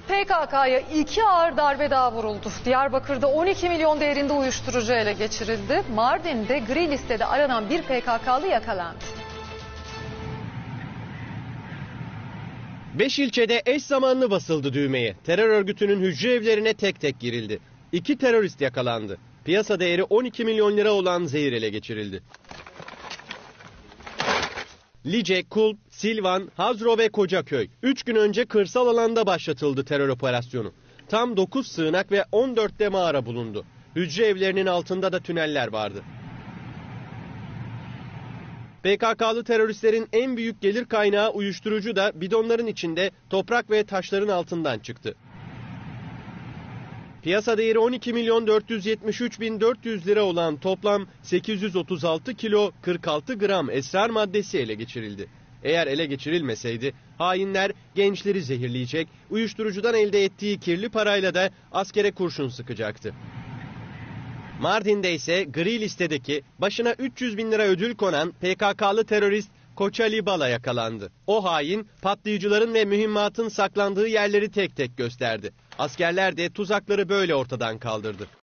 PKK'ya 2 ağır darbe daha vuruldu. Diyarbakır'da 12 milyon değerinde uyuşturucu ele geçirildi. Mardin'de gri listede aranan bir PKK'lı yakalandı. 5 ilçede eş zamanlı basıldı düğmeye. Terör örgütünün hücre evlerine tek tek girildi. 2 terörist yakalandı. Piyasa değeri 12 milyon lira olan zehir ele geçirildi. Lice, Kulp, Silvan, Hazro ve Kocaköy. 3 gün önce kırsal alanda başlatıldı terör operasyonu. Tam 9 sığınak ve 14'te mağara bulundu. Hücre evlerinin altında da tüneller vardı. PKK'lı teröristlerin en büyük gelir kaynağı uyuşturucu da bidonların içinde toprak ve taşların altından çıktı. Piyasa değeri 12 milyon 473 bin 400 lira olan toplam 836 kilo 46 gram esrar maddesi ele geçirildi. Eğer ele geçirilmeseydi hainler gençleri zehirleyecek, uyuşturucudan elde ettiği kirli parayla da askere kurşun sıkacaktı. Mardin'de ise gri listedeki başına 300 bin lira ödül konan PKK'lı terörist Koçali Bala yakalandı. O hain patlayıcıların ve mühimmatın saklandığı yerleri tek tek gösterdi. Askerler de tuzakları böyle ortadan kaldırdı.